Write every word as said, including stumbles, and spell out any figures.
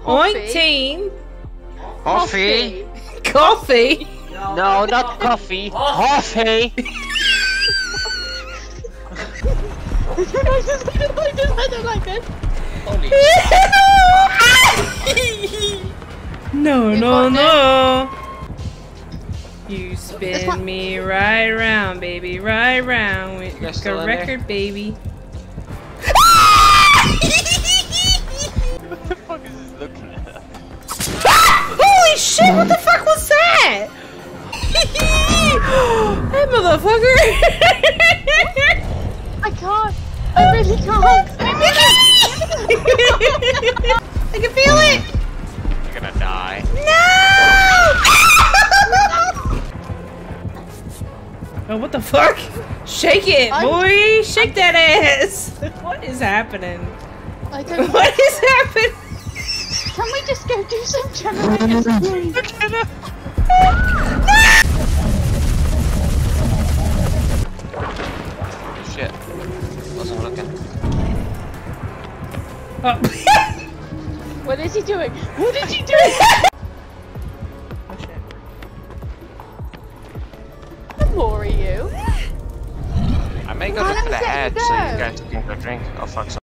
Oink team. Coffee. Coffee. No, not coffee. Coffee. I just I just I don't like this. Holy No, You no, got no. You spin me right round, baby, right round with guys a still in record, baby. What the fuck is this looking at? Holy shit, what the fuck was that? That motherfucker. I can't. I really can't. I can feel it. You're gonna die. No! Oh, what the fuck? Shake it, I'm- boy! Shake that ass! What is happening? I don't know. What is happening? Can we just go do some generators, please? Shit. Wasn't looking. Oh. What is he doing? What is he doing? Oh shit. What more are you? I may go Oh, look let for me the get head you so you there. guys can go drink. Oh fuck.